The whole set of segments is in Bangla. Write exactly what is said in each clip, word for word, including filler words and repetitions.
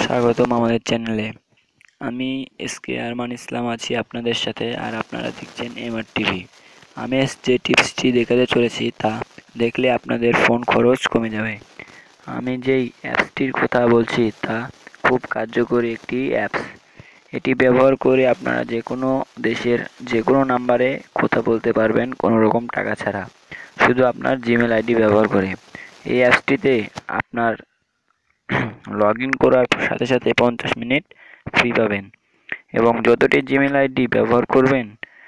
স্বাগতম আমাদের চ্যানেলে। আমি এসকে আরমান ইসলাম আছি আপনাদের সাথে, আর আপনারা দেখছেন এমআর টিভি। আমি আজ যে টিপসটি দেখাতে চলেছি তা দেখলে আপনাদের ফোন খরচ কমে যাবে। আমি যেই অ্যাপসটির কথা বলছি তা খুব কার্যকরী একটি অ্যাপস। এটি ব্যবহার করে আপনারা যে কোনো দেশের যে কোনো নাম্বারে কথা বলতে পারবেন কোনো রকম টাকা ছাড়া, শুধু আপনার জিমেল আইডি ব্যবহার করে। এই অ্যাপসটিতে আপনার লগ ইন করার সাথে সাথে পঞ্চাশ মিনিট ফ্রি পাবেন, এবং যতটি জিমেল আইডি ব্যবহার করবেন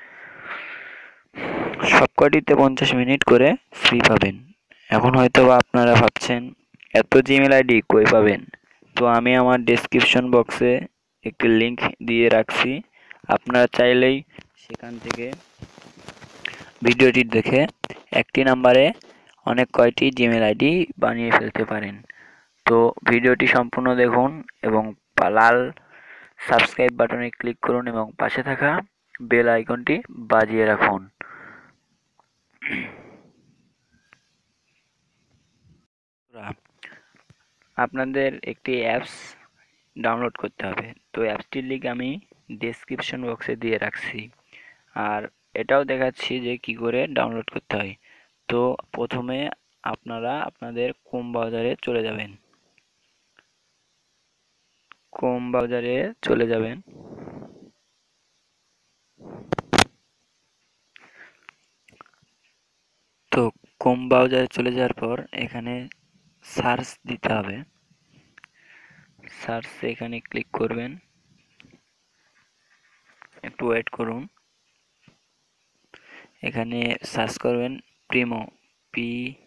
সবকটিতে পঞ্চাশ মিনিট করে ফ্রি পাবেন। এখন হয়তো বা আপনারা ভাবছেন এত জিমেল আইডি কই পাবেন, তো আমি আমার ডেসক্রিপশন বক্সে একটি লিংক দিয়ে রাখছি। আপনারা চাইলেই সেখান থেকে ভিডিওটি দেখে একটি নাম্বারে অনেক কয়টি জিমেল আইডি বানিয়ে ফেলতে পারেন। তো ভিডিওটি সম্পূর্ণ দেখুন এবং লাল সাবস্ক্রাইব বাটনে ক্লিক করুন এবং পাশে থাকা বেল আইকনটি বাজিয়ে রাখুন। আপনাদের একটি অ্যাপস ডাউনলোড করতে হবে, তো অ্যাপসটির লিংক আমি ডেসক্রিপশন বক্সে দিয়ে রাখছি, আর এটাও দেখাচ্ছি যে কি করে ডাউনলোড করতে হয়। তো প্রথমে আপনারা আপনাদের ক্রোম ব্রাউজারে চলে যাবেন ক্রোম ব্রাউজারে চলে যাবেন তো ক্রোম ব্রাউজারে চলে যাওয়ার পর এখানে সার্চ দিতে হবে। সার্চ এখানে ক্লিক করবেন, একটু ওয়েট করুন। এখানে সার্চ করবেন Primo, P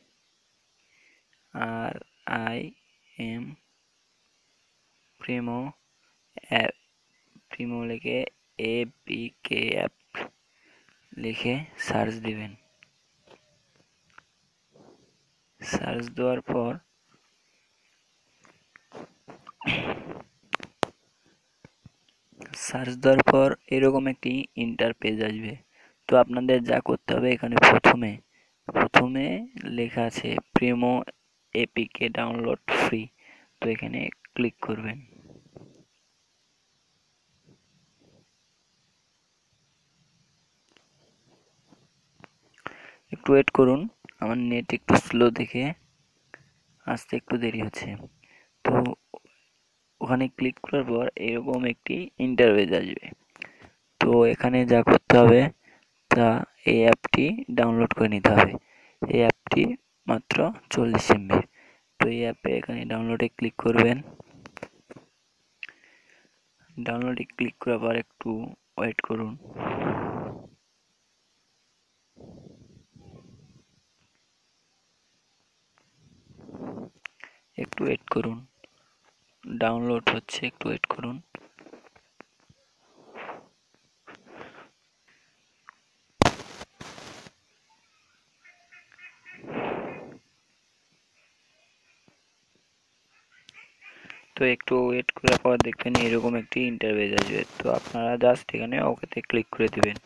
R I M Primo app. Primo লিখে এ পি কে অ্যাপ লিখে সার্চ দিবেন। সার্চ দেওয়ার পর সার্চ দেওয়ার পর এরকম একটি ইন্টারপেজ আসবে। তো আপনাদের যা করতে হবে, এখানে প্রথমে প্রথমে লেখা আছে প্রিমো এপিকে ডাউনলোড ফ্রি, তো এখানে ক্লিক করবেন। একটু ওয়েট করুন, আমার নেট একটু স্লো দেখে আসতে একটু দেরি হচ্ছে। তো ওখানে ক্লিক করার পর এরকম একটি ইন্টারফেস আসবে। তো এখানে যা করতে হবে তা এই অ্যাপটি ডাউনলোড করে নিতে হবে। এই অ্যাপটি মাত্র চল্লিশ এমবি। তো এই অ্যাপে এখানে ডাউনলোডে ক্লিক করবেন। ডাউনলোডে ক্লিক করার পর একটু ওয়েট করুন। একটু ওয়েট করুন, ডাউনলোড হচ্ছে, একটু ওয়েট করুন। তো একটু ওয়েট করার পর দেখবেন এরকম একটি ইন্টারফেস আসবে। তো আপনারা জাস্ট এখানে ওকেতে ক্লিক করে দিবেন।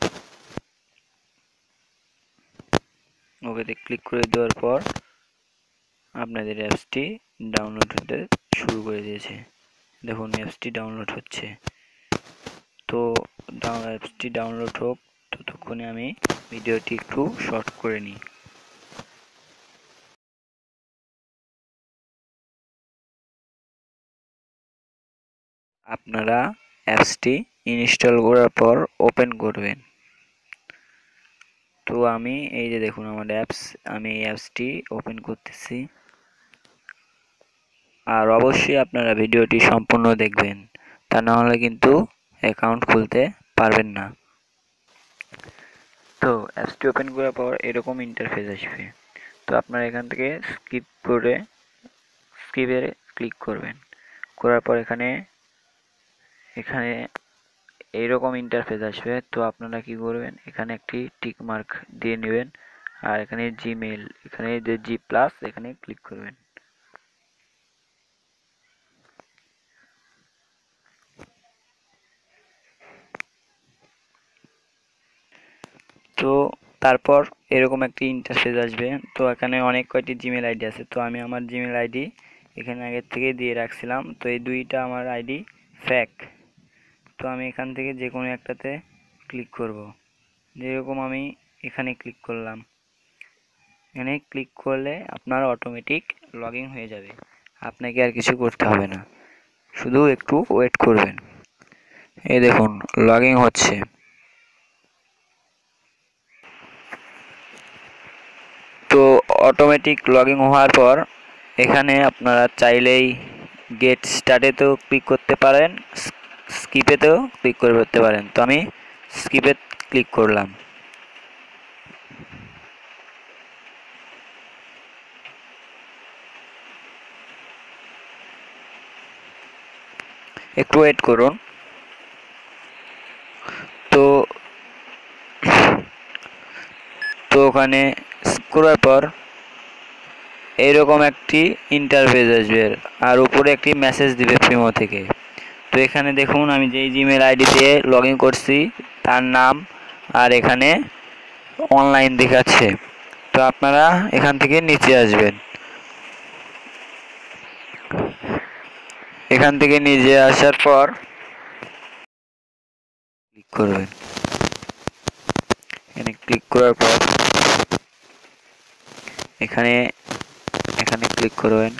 ওকেতে ক্লিক করে দেওয়ার পর আপনাদের অ্যাপসটি ডাউনলোড হতে শুরু করে দিয়েছে। দেখুন অ্যাপসটি ডাউনলোড হচ্ছে। তো অ্যাপসটি ডাউনলোড হোক, ততক্ষণে আমি ভিডিওটি একটু শর্ট করে নিই। আপনারা অ্যাপসটি ইনস্টল করার পর ওপেন করবেন। তো আমি এই যে দেখুন আমার অ্যাপস, আমি এই অ্যাপসটি ওপেন করতেছি। আর অবশ্যই আপনারা ভিডিওটি সম্পূর্ণ দেখবেন, তা না হলে কিন্তু অ্যাকাউন্ট খুলতে পারবেন না। তো অ্যাপসটি ওপেন করার পর এরকম ইন্টারফেস আসবে। তো আপনারা এখান থেকে স্কিপ করে স্কিপে ক্লিক করবেন। করার পর এখানে এখানে এইরকম ইন্টারফেস আসবে। তো আপনারা কি করবেন, এখানে একটি টিক মার্ক দিয়ে নেবেন, আর এখানে জিমেল, এখানে যে জি প্লাস, এখানে ক্লিক করবেন। তো তারপর এরকম একটি ইন্টারফেস আসবে। তো এখানে অনেক কয়টি জিমেল আইডি আছে, তো আমি আমার জিমেল আইডি এখানে আগের থেকেই দিয়ে রাখছিলাম। তো এই দুইটা আমার আইডি ফেক। তো আমি এখান থেকে যে কোনো একটাতে ক্লিক করব। যেরকম আমি এখানে ক্লিক করলাম, এখানে ক্লিক করলে আপনার অটোমেটিক লগ ইন হয়ে যাবে, আপনাকে আর কিছু করতে হবে না, শুধু একটু ওয়েট করবেন। এই দেখুন লগ ইন হচ্ছে। তো অটোমেটিক লগ ইন হওয়ার পর এখানে আপনারা চাইলেই গেট স্টার্টেতেও ক্লিক করতে পারেন, স্কিপেতেও ক্লিক করে করতে পারেন। তো আমি স্কিপে ক্লিক করলাম। একটু ওয়েট করুন। তো তো ওখানে করার পর এইরকম একটি ইন্টারফেস আসবে আর উপরে একটি মেসেজ দিবে প্রিমো থেকে। তো এখানে দেখুন আমি যেই জিমেল আইডি দিয়ে লগ ইন করছি তার নাম আর এখানে অনলাইন দেখাচ্ছে। তো আপনারা এখান থেকে নিচে আসবেন, এখান থেকে নিচে আসার পর ক্লিক করবেন। এখানে ক্লিক করার পর এখানে এখানে ক্লিক করবেন,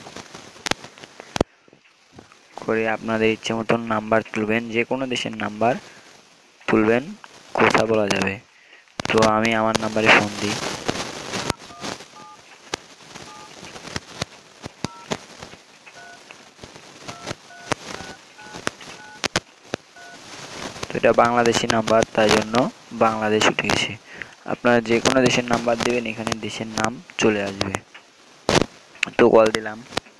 করে আপনাদের ইচ্ছে মতন নাম্বার তুলবেন, যে কোনো দেশের নাম্বার তুলবেন, কথা বলা যাবে। তো আমি আমার নাম্বারে ফোন দিই। তো এটা বাংলাদেশি নাম্বার, তাই জন্য বাংলাদেশ উঠে গেছে। আপনারা যে কোনো দেশের নাম্বার দেবেন, এখানে দেশের নাম চলে আসবে। তো কল দিলাম।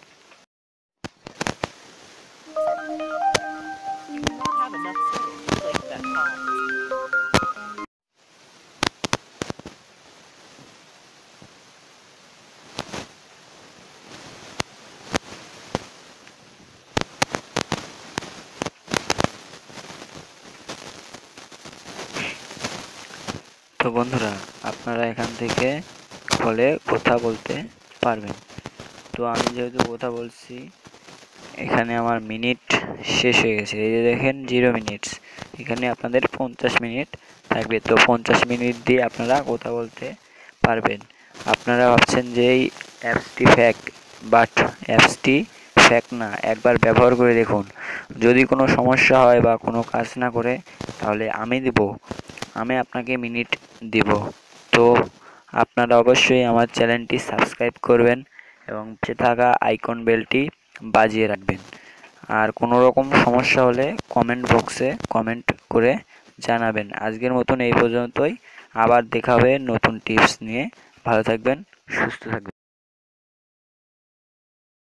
তো বন্ধুরা, আপনারা এখান থেকে কলে কথা বলতে পারবেন। তো আমি যেহেতু কথা বলছি, এখানে আমার মিনিট শেষ হয়ে গেছে। এই যে দেখেন জিরো মিনিটস, এখানে আপনাদের পঞ্চাশ মিনিট থাকবে। তো পঞ্চাশ মিনিট দিয়ে আপনারা কথা বলতে পারবেন। আপনারা ভাবছেন যে এই অ্যাপসটি ফেক, বাট অ্যাপসটি ফেক না, একবার ব্যবহার করে দেখুন। যদি কোনো সমস্যা হয় বা কোনো কাজ না করে, তাহলে আমি দেব, আমি আপনাকে মিনিট দিব। তো আপনারা অবশ্যই আমার চ্যানেলটি সাবস্ক্রাইব করবেন এবং পাশে থাকা আইকন বেলটি বাজিয়ে রাখবেন। আর কোনো রকম সমস্যা হলে কমেন্ট বক্সে কমেন্ট করে জানাবেন। আজকের মতন এই পর্যন্তই, আবার দেখা হবে নতুন টিপস নিয়ে। ভালো থাকবেন, সুস্থ থাকবেন।